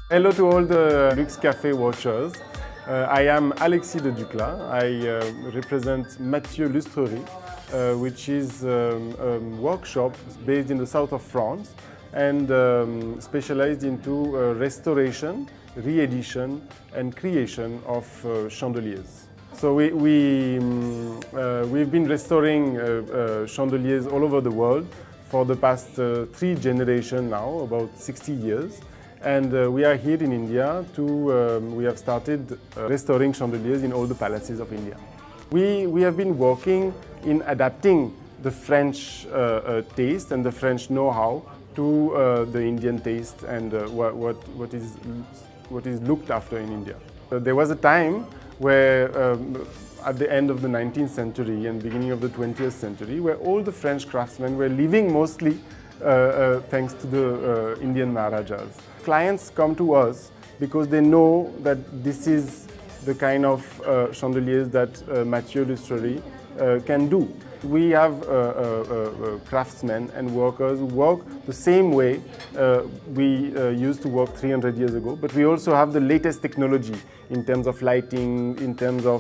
Hello to all the Luxe Café watchers. I am Alexis de Ducla. I represent Mathieu Lustrerie, which is a workshop based in the south of France and specialized into restoration, re-edition and creation of chandeliers. So we've been restoring chandeliers all over the world for the past 3 generations now, about 60 years. And we are here in India we have started restoring chandeliers in all the palaces of India. We have been working in adapting the French taste and the French know-how to the Indian taste and what is looked after in India. There was a time where at the end of the 19th century and beginning of the 20th century, where all the French craftsmen were living mostly thanks to the Indian Maharajas. Clients come to us because they know that this is the kind of chandeliers that Mathieu Lustrerie can do. We have craftsmen and workers who work the same way we used to work 300 years ago, but we also have the latest technology in terms of lighting, in terms of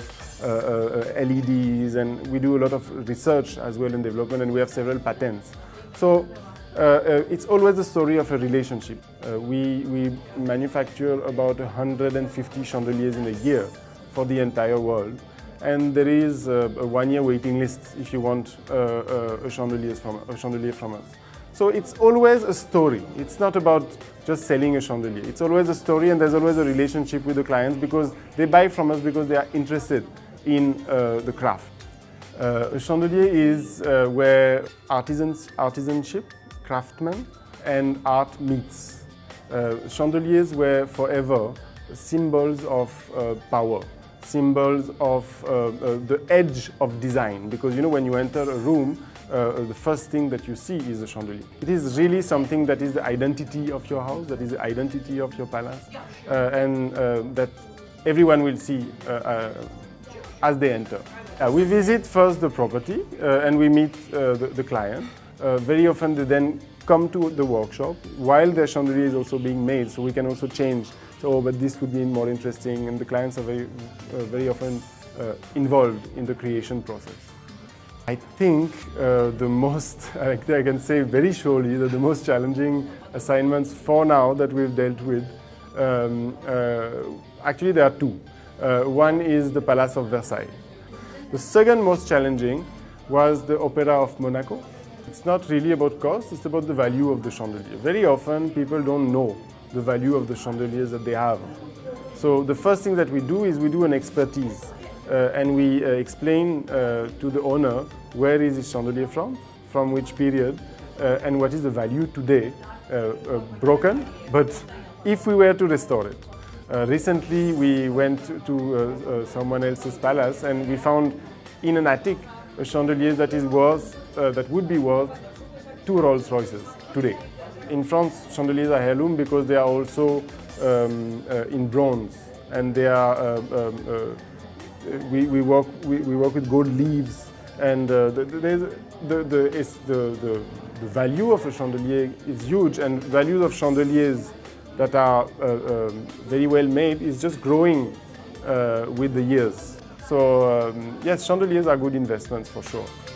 LEDs, and we do a lot of research as well in development, and we have several patents. So it's always a story of a relationship. We manufacture about 150 chandeliers in a year for the entire world. And there is a 1-year waiting list if you want a chandelier from us. So it's always a story. It's not about just selling a chandelier. It's always a story, and there's always a relationship with the clients because they buy from us because they are interested in the craft. A chandelier is where artisanship, craftsmen, and art meets. Chandeliers were forever symbols of power. Symbols of the edge of design, because you know when you enter a room, the first thing that you see is a chandelier. It is really something that is the identity of your house, that is the identity of your palace, and that everyone will see as they enter. We visit first the property and we meet the client. Very often they then come to the workshop while their chandelier is also being made, so we can also change. So, but this would be more interesting, and the clients are very often involved in the creation process. I think the most, I can say very surely, that the most challenging assignments for now that we've dealt with, actually there are 2. One is the Palace of Versailles. The second most challenging was the Opera of Monaco. It's not really about cost, it's about the value of the chandelier. Very often people don't know the value of the chandeliers that they have. So the first thing that we do is we do an expertise and we explain to the owner where is his chandelier from which period, and what is the value today, broken, but if we were to restore it. Recently we went to someone else's palace and we found in an attic a chandelier that is worth, that would be worth 2 Rolls-Royces today. In France, chandeliers are heirloom because they are also in bronze, and they are. We work with gold leaves, and the value of a chandelier is huge, and values of chandeliers that are very well made is just growing with the years. So yes, chandeliers are good investments for sure.